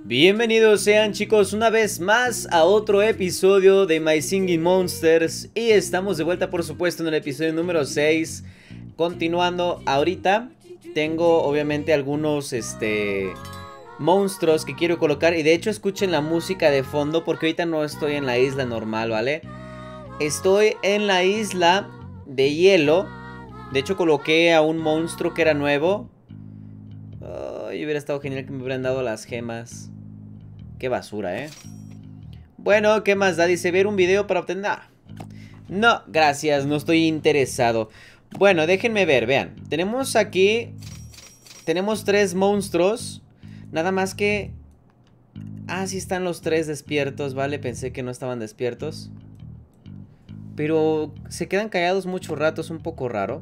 Bienvenidos sean chicos una vez más a otro episodio de My Singing Monsters. Y estamos de vuelta por supuesto en el episodio número 6. Continuando ahorita tengo obviamente algunos monstruos que quiero colocar. Y de hecho escuchen la música de fondo porque ahorita no estoy en la isla normal, ¿vale? Estoy en la isla de hielo. De hecho coloqué a un monstruo que era nuevo. Ay, hubiera estado genial que me hubieran dado las gemas. Qué basura, Bueno, ¿qué más da? Dice, ver un video para obtener... No, gracias, no estoy interesado. Bueno, déjenme ver, vean. Tenemos aquí... Tenemos 3 monstruos. Nada más que... Ah, sí están los 3 despiertos, vale. Pensé que no estaban despiertos. Pero se quedan callados mucho rato, es un poco raro.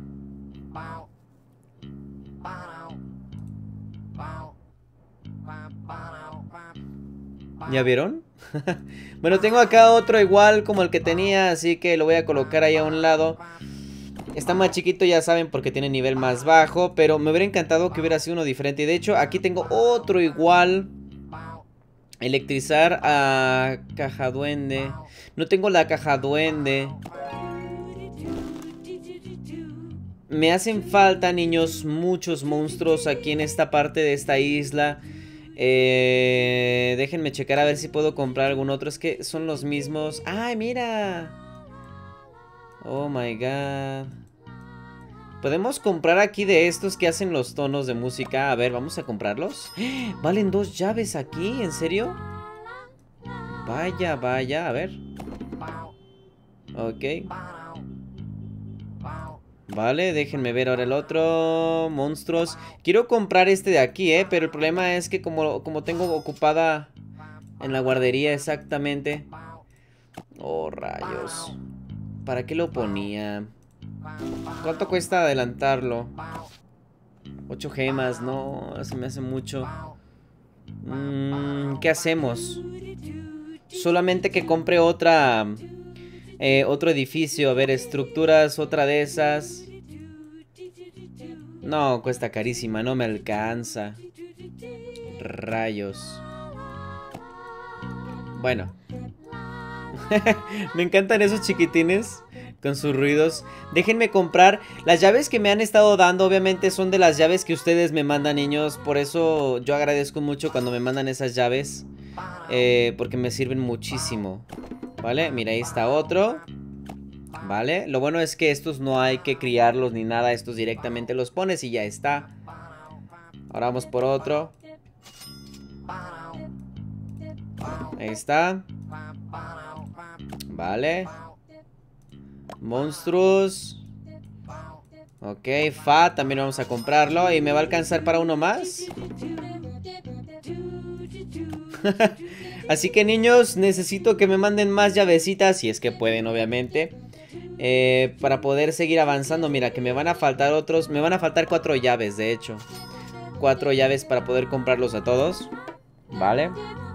¿Ya vieron? Bueno, tengo acá otro igual como el que tenía, así que lo voy a colocar ahí a un lado. Está más chiquito, ya saben, porque tiene nivel más bajo, pero me hubiera encantado que hubiera sido uno diferente. Y de hecho, aquí tengo otro igual. Electrizar a Cajaduende. No tengo la Cajaduende. Me hacen falta, niños, muchos monstruos aquí en esta parte de esta isla. Déjenme checar a ver si puedo comprar algún otro. Es que son los mismos. ¡Ay, mira! Oh my god. Podemos comprar aquí de estos que hacen los tonos de música. A ver, vamos a comprarlos. Valen 2 llaves aquí, ¿en serio? Vaya, vaya, a ver. Ok. Vale, déjenme ver ahora el otro. Monstruos. Quiero comprar este de aquí, pero el problema es que como tengo ocupada en la guardería exactamente. Oh, rayos. ¿Para qué lo ponía? ¿Cuánto cuesta adelantarlo? 8 gemas, no, se me hace mucho. ¿Qué hacemos? Solamente que compre otra... otro edificio, a ver, estructuras, otra de esas. No, cuesta carísima, no me alcanza. Rayos. Bueno. Me encantan esos chiquitines con sus ruidos. Déjenme comprar. Las llaves que me han estado dando obviamente son de las llaves que ustedes me mandan, niños. Por eso yo agradezco mucho cuando me mandan esas llaves. Porque me sirven muchísimo. Vale, mira, ahí está otro. Vale, lo bueno es que estos no hay que criarlos ni nada. Estos directamente los pones y ya está. Ahora vamos por otro. Ahí está. Vale. Monstruos. Ok, Fa, también vamos a comprarlo. ¿Y me va a alcanzar para uno más? Así que niños, necesito que me manden más llavecitas, si es que pueden obviamente, para poder seguir avanzando. Mira, que me van a faltar otros. Me van a faltar 4 llaves, de hecho. 4 llaves para poder comprarlos a todos. Vale.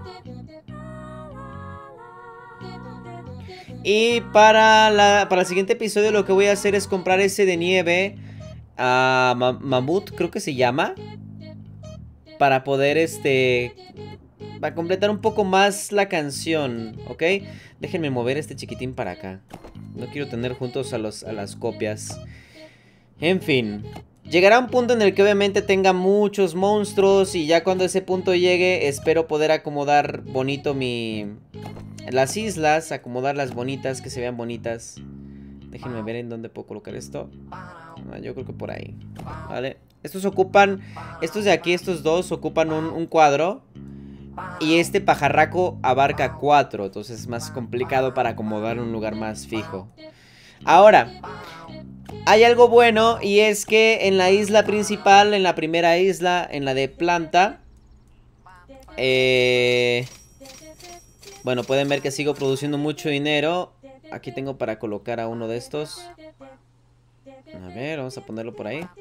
Y para el siguiente episodio lo que voy a hacer es comprar ese de nieve. Mamut, creo que se llama. Para poder para completar un poco más la canción, ¿ok? Déjenme mover este chiquitín para acá. No quiero tener juntos a las copias. En fin. Llegará un punto en el que obviamente tenga muchos monstruos. Y ya cuando ese punto llegue, espero poder acomodar bonito las islas, acomodarlas bonitas, que se vean bonitas. Déjenme ver en dónde puedo colocar esto. Yo creo que por ahí. Vale. Estos de aquí, estos dos ocupan un cuadro. Y este pajarraco abarca 4. Entonces es más complicado para acomodar en un lugar más fijo. Ahora, hay algo bueno. Y es que en la isla principal, en la primera isla, en la de planta, bueno, pueden ver que sigo produciendo mucho dinero. Aquí tengo para colocar a uno de estos. A ver, vamos a ponerlo por ahí.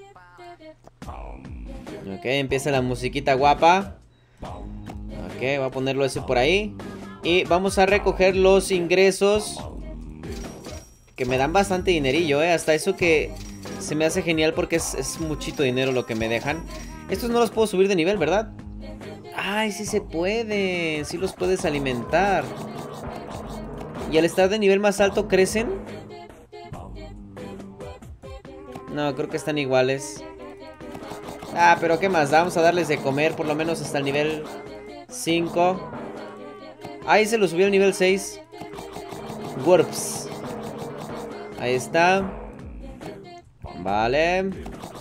Ok, empieza la musiquita guapa. Ok, voy a ponerlo ese por ahí. Y vamos a recoger los ingresos, que me dan bastante dinerillo, hasta eso que se me hace genial porque es muchito dinero lo que me dejan. Estos no los puedo subir de nivel, ¿verdad? Ay, sí se puede. Sí los puedes alimentar. ¿Y al estar de nivel más alto crecen? No, creo que están iguales. Ah, pero ¿qué más? Vamos a darles de comer por lo menos hasta el nivel 5. Ahí se lo subió al nivel 6. Wurps. Ahí está. Vale.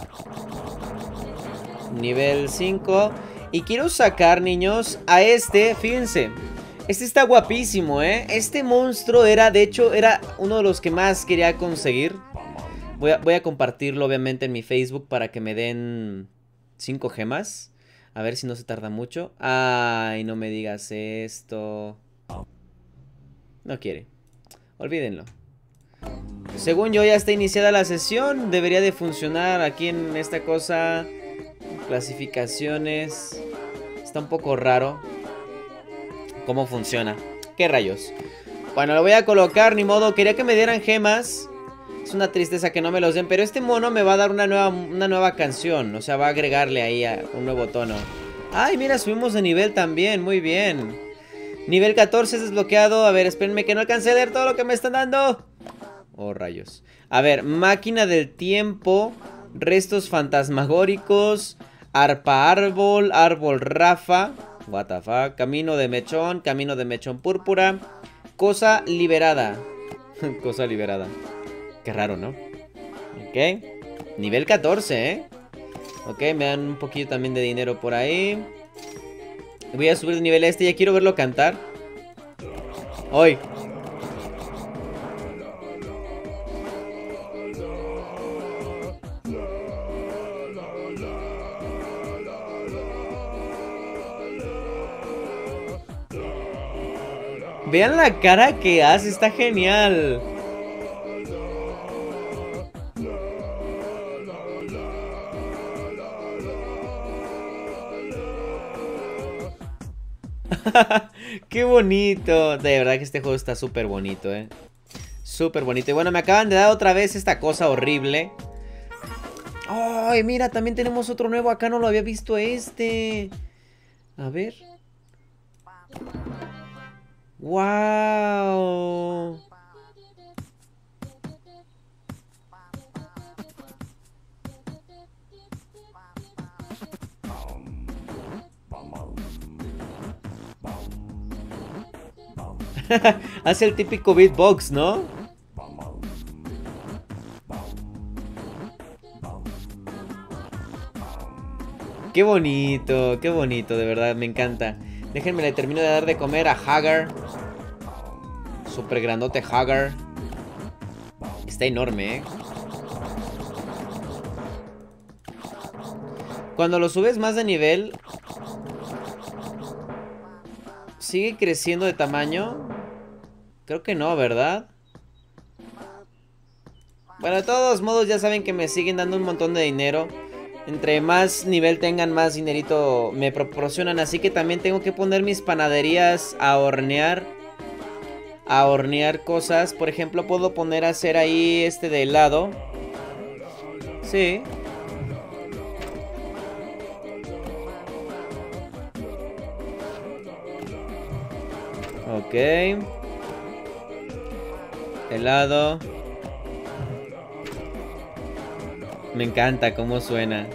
Nivel 5. Y quiero sacar, niños, a este. Fíjense. Este está guapísimo, ¿eh? Este monstruo era, de hecho, era uno de los que más quería conseguir. Voy a compartirlo, obviamente, en mi Facebook para que me den 5 gemas. A ver si no se tarda mucho. Ay, no me digas esto. No quiere. Olvídenlo. Según yo ya está iniciada la sesión. Debería de funcionar aquí en esta cosa. Clasificaciones. Está un poco raro cómo funciona. ¿Qué rayos? Bueno, lo voy a colocar, ni modo. Quería que me dieran gemas. Es una tristeza que no me los den. Pero este mono me va a dar una nueva canción. O sea, va a agregarle ahí un nuevo tono. Ay, mira, subimos de nivel también. Muy bien. Nivel 14 es desbloqueado. A ver, espérenme que no alcance a leer todo lo que me están dando. Oh, rayos. A ver, máquina del tiempo. Restos fantasmagóricos. Arpa árbol. Árbol rafa. What the fuck. Camino de mechón púrpura. Cosa liberada. Cosa liberada. Qué raro, ¿no? Ok. Nivel 14, ¿eh? Ok, me dan un poquillo también de dinero por ahí. Voy a subir de nivel este. Ya quiero verlo cantar. Hoy. Vean la cara que hace. Está genial. Qué bonito. De verdad que este juego está súper bonito, súper bonito. Y bueno, me acaban de dar otra vez esta cosa horrible. ¡Ay, mira! También tenemos otro nuevo. Acá no lo había visto este. A ver. ¡Wow! Hace el típico beatbox, ¿no? Qué bonito, de verdad, me encanta. Déjenme, le termino de dar de comer a Hagar. Súper grandote Hagar. Está enorme, Cuando lo subes más de nivel, ¿sigue creciendo de tamaño? Creo que no, ¿verdad? Bueno, de todos modos ya saben que me siguen dando un montón de dinero. Entre más nivel tengan, más dinerito me proporcionan. Así que también tengo que poner mis panaderías a hornear. A hornear cosas. Por ejemplo, puedo poner a hacer ahí este de helado. Sí. Ok. Helado. Me encanta cómo suena.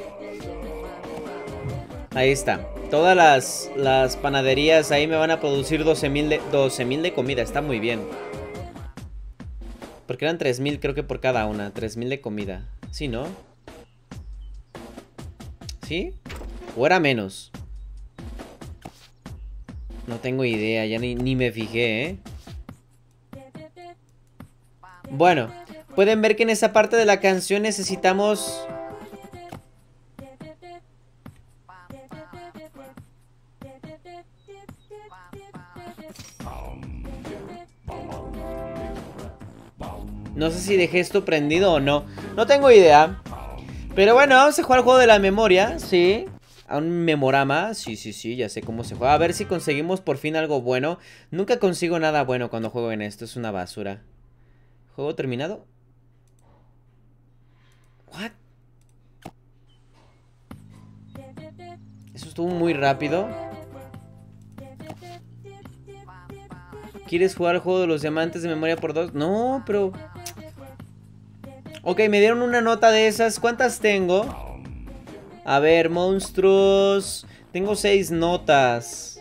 Ahí está. Todas las panaderías ahí me van a producir 12,000 de comida. Está muy bien. Porque eran 3,000 creo que por cada una. 3,000 de comida. ¿Sí, no? ¿Sí? ¿O era menos? No tengo idea. Ya ni me fijé, Bueno. Pueden ver que en esa parte de la canción necesitamos... No sé si dejé esto prendido o no. No tengo idea. Pero bueno, vamos a jugar el juego de la memoria. Sí. A un memorama. Sí, ya sé cómo se juega. A ver si conseguimos por fin algo bueno. Nunca consigo nada bueno cuando juego en esto. Es una basura. ¿Juego terminado? ¿What? Eso estuvo muy rápido. ¿Quieres jugar el juego de los diamantes de memoria por 2? No, pero... Ok, me dieron una nota de esas. ¿Cuántas tengo? A ver, monstruos. Tengo 6 notas.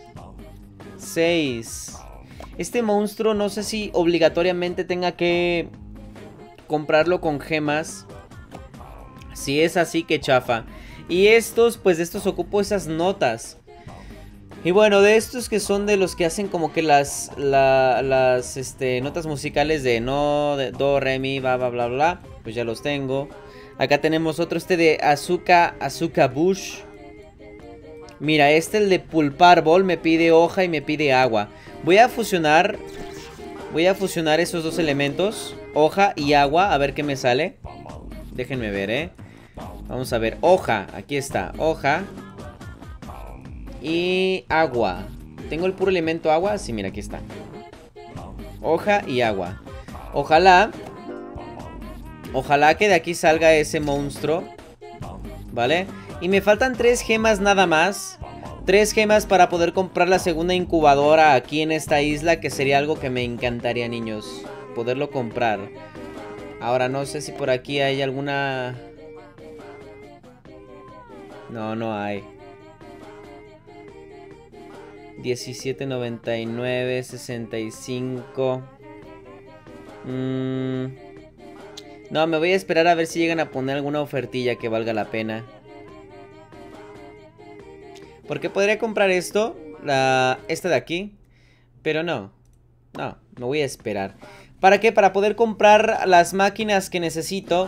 6. Este monstruo no sé si obligatoriamente tenga que comprarlo con gemas. Si es así, que chafa. Y estos, pues de estos ocupo esas notas. Y bueno, de estos que son de los que hacen como que las notas musicales de no, de do, re, mi, bla, bla, bla, bla. Pues ya los tengo. Acá tenemos otro, de Azúcar Bush. Mira, el de Pulpar Ball me pide hoja y me pide agua. Voy a fusionar esos dos elementos, hoja y agua, a ver qué me sale. Déjenme ver, Vamos a ver, hoja, aquí está, hoja y agua. ¿Tengo el puro elemento agua? Sí, mira, aquí está. Hoja y agua. Ojalá que de aquí salga ese monstruo, ¿vale? Y me faltan 3 gemas nada más. 3 gemas para poder comprar la segunda incubadora aquí en esta isla, que sería algo que me encantaría, niños, poderlo comprar. Ahora no sé si por aquí hay alguna... No, no hay. 17.99, 65. No, me voy a esperar a ver si llegan a poner alguna ofertilla que valga la pena. Porque podría comprar esto, esta de aquí, pero no, me voy a esperar. ¿Para qué? Para poder comprar las máquinas que necesito.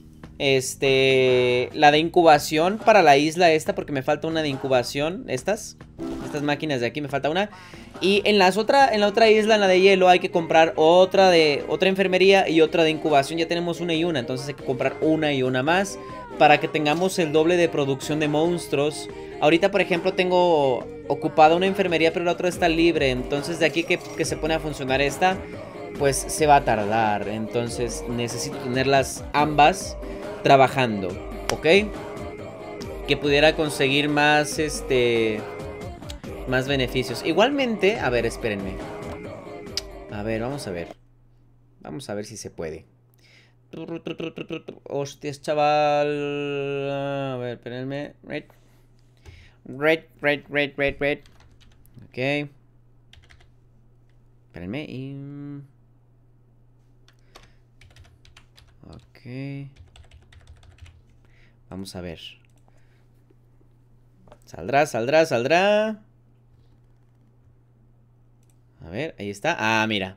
La de incubación para la isla esta, porque me falta una de incubación. Estas máquinas de aquí me falta una. Y en la otra isla, en la de hielo, hay que comprar otra enfermería y otra de incubación. Ya tenemos una y una, entonces hay que comprar una y una más para que tengamos el doble de producción de monstruos. Ahorita, por ejemplo, tengo ocupada una enfermería, pero la otra está libre. Entonces de aquí que se pone a funcionar esta, pues se va a tardar. Entonces necesito tenerlas ambas trabajando, ¿ok? Que pudiera conseguir más, más beneficios. Igualmente, a ver, espérenme. A ver, vamos a ver. Vamos a ver si se puede. Hostias, chaval. A ver, espérenme. Red. Ok. Espérenme y... Ok. Vamos a ver. Saldrá. A ver, ahí está. Ah, mira.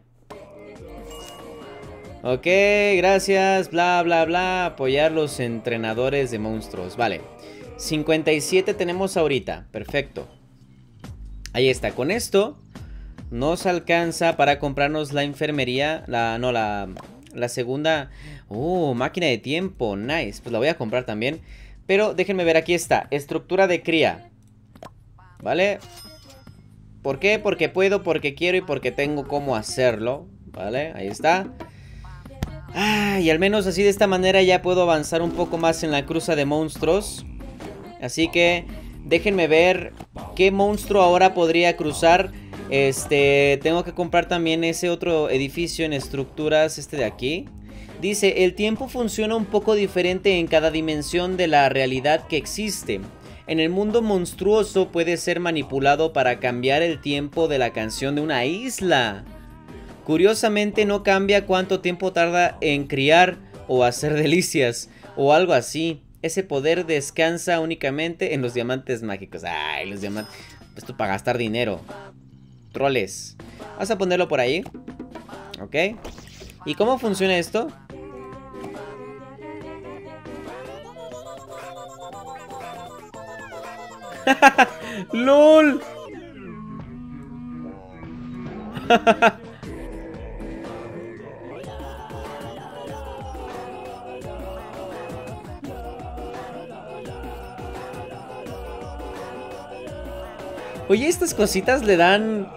Ok, gracias. Bla, bla, bla. Apoyar los entrenadores de monstruos. Vale. 57 tenemos ahorita. Perfecto. Ahí está. Con esto nos alcanza para comprarnos la enfermería. La segunda. Máquina de tiempo. Nice. Pues la voy a comprar también. Pero déjenme ver, aquí está. Estructura de cría. ¿Vale? ¿Por qué? Porque puedo, porque quiero y porque tengo cómo hacerlo. ¿Vale? Ahí está. Y al menos así, de esta manera, ya puedo avanzar un poco más en la cruza de monstruos. Así que déjenme ver qué monstruo ahora podría cruzar. Tengo que comprar también ese otro edificio en estructuras, de aquí. Dice, el tiempo funciona un poco diferente en cada dimensión de la realidad que existe. En el mundo monstruoso puede ser manipulado para cambiar el tiempo de la canción de una isla. Curiosamente no cambia cuánto tiempo tarda en criar o hacer delicias o algo así. Ese poder descansa únicamente en los diamantes mágicos. Ay, los diamantes. Esto para gastar dinero. Troles. Vamos a ponerlo por ahí. Ok. ¿Y cómo funciona esto? ¡Lol! Oye, estas cositas le dan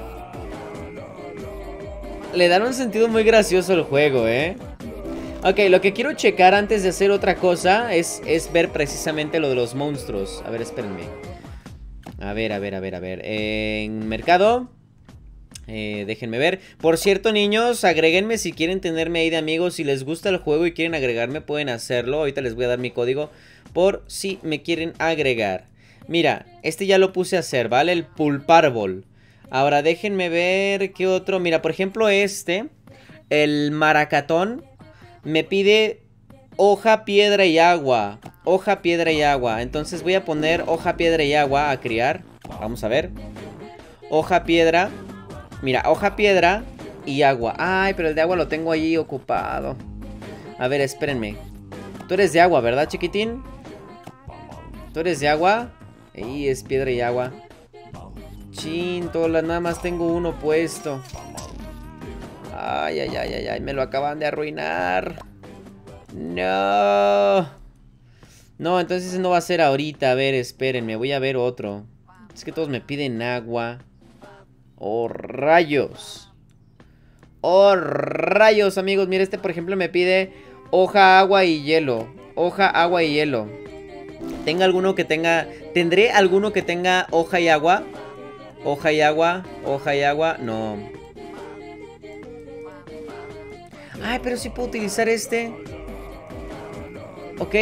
un sentido muy gracioso al juego, Ok, lo que quiero checar antes de hacer otra cosa es ver precisamente lo de los monstruos. A ver, espérenme. A ver. En mercado. Déjenme ver. Por cierto, niños, agréguenme si quieren tenerme ahí de amigos. Si les gusta el juego y quieren agregarme, pueden hacerlo. Ahorita les voy a dar mi código por si me quieren agregar. Mira, este ya lo puse a hacer, ¿vale? El Pulparbol. Ahora déjenme ver qué otro. Mira, por ejemplo este, el Maracatón, me pide hoja, piedra y agua. Hoja, piedra y agua. Entonces voy a poner hoja, piedra y agua a criar. Vamos a ver. Hoja, piedra. Mira, hoja, piedra y agua. Ay, pero el de agua lo tengo allí ocupado. A ver, espérenme. Tú eres de agua, ¿verdad, chiquitín? ¿Tú eres de agua? Ahí es piedra y agua. Chin, nada más tengo uno puesto. Ay, ay, ay, ay, ay, me lo acaban de arruinar. No. No, entonces no va a ser ahorita. A ver, espérenme, voy a ver otro. Es que todos me piden agua. ¡Oh, rayos! ¡Oh, rayos, amigos! Mira, este por ejemplo me pide hoja, agua y hielo. Hoja, agua y hielo. ¿Tendré alguno que tenga hoja y agua? Hoja y agua, hoja y agua. No. Ay, pero sí puedo utilizar este. Ok.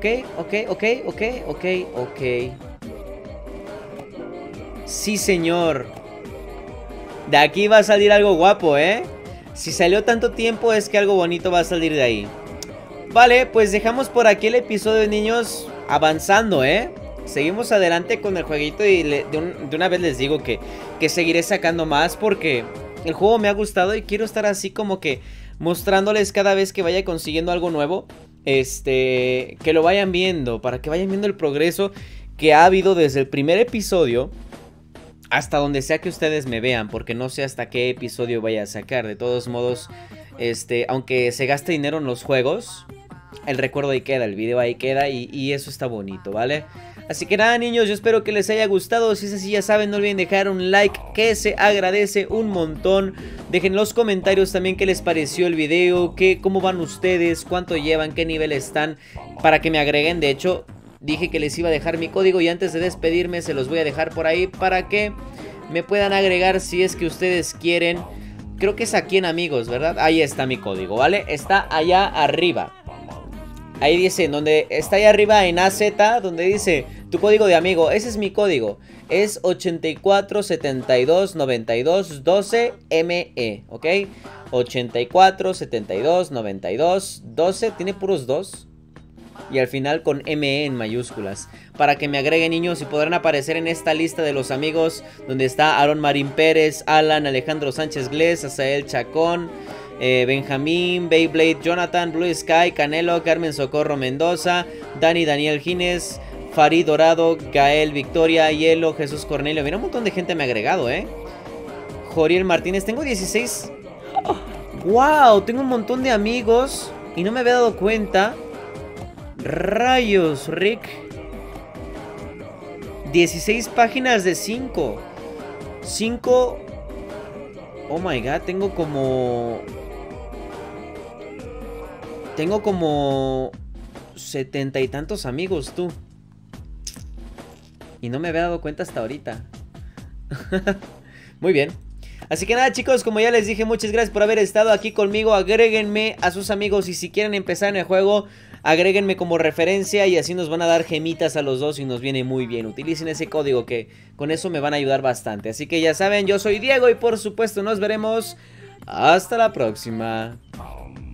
Sí, señor. De aquí va a salir algo guapo, ¿eh? Si salió tanto tiempo es que algo bonito va a salir de ahí. Vale, pues dejamos por aquí el episodio, niños, avanzando, ¿eh? Seguimos adelante con el jueguito y de una vez les digo que seguiré sacando más porque el juego me ha gustado y quiero estar así como que mostrándoles cada vez que vaya consiguiendo algo nuevo. Que lo vayan viendo, para que vayan viendo el progreso que ha habido desde el primer episodio hasta donde sea que ustedes me vean, porque no sé hasta qué episodio vaya a sacar. De todos modos, aunque se gaste dinero en los juegos, el recuerdo ahí queda, el video ahí queda y eso está bonito, ¿vale? Así que nada, niños, yo espero que les haya gustado. Si es así, ya saben, no olviden dejar un like, que se agradece un montón. Dejen en los comentarios también qué les pareció el video, cómo van ustedes, cuánto llevan, qué nivel están, para que me agreguen. De hecho, dije que les iba a dejar mi código y antes de despedirme se los voy a dejar por ahí para que me puedan agregar si es que ustedes quieren. Creo que es aquí en amigos, ¿verdad? Ahí está mi código, ¿vale? Está allá arriba. Ahí dice, donde está ahí arriba en AZ, donde dice tu código de amigo. Ese es mi código. Es 84729212ME, ¿ok? 84729212. Tiene puros 2. Y al final con ME en mayúsculas. Para que me agreguen, niños, y podrán aparecer en esta lista de los amigos. Donde está Aaron Marín Pérez, Alan, Alejandro Sánchez Glés, Azael Chacón, Benjamín, Beyblade, Jonathan, Blue Sky, Canelo, Carmen Socorro Mendoza, Daniel Gines, Farid Dorado, Gael Victoria, Hielo, Jesús Cornelio. Mira, un montón de gente me ha agregado, Joriel Martínez, tengo 16. ¡Wow! Tengo un montón de amigos y no me había dado cuenta. Rayos, Rick. 16 páginas de 5. 5. Oh my god, tengo como 70 y tantos amigos, tú. Y no me había dado cuenta hasta ahorita. Muy bien. Así que nada, chicos, como ya les dije, muchas gracias por haber estado aquí conmigo. Agréguenme a sus amigos y si quieren empezar en el juego, agréguenme como referencia y así nos van a dar gemitas a los dos y nos viene muy bien. Utilicen ese código que con eso me van a ayudar bastante. Así que ya saben, yo soy Diego y por supuesto nos veremos hasta la próxima.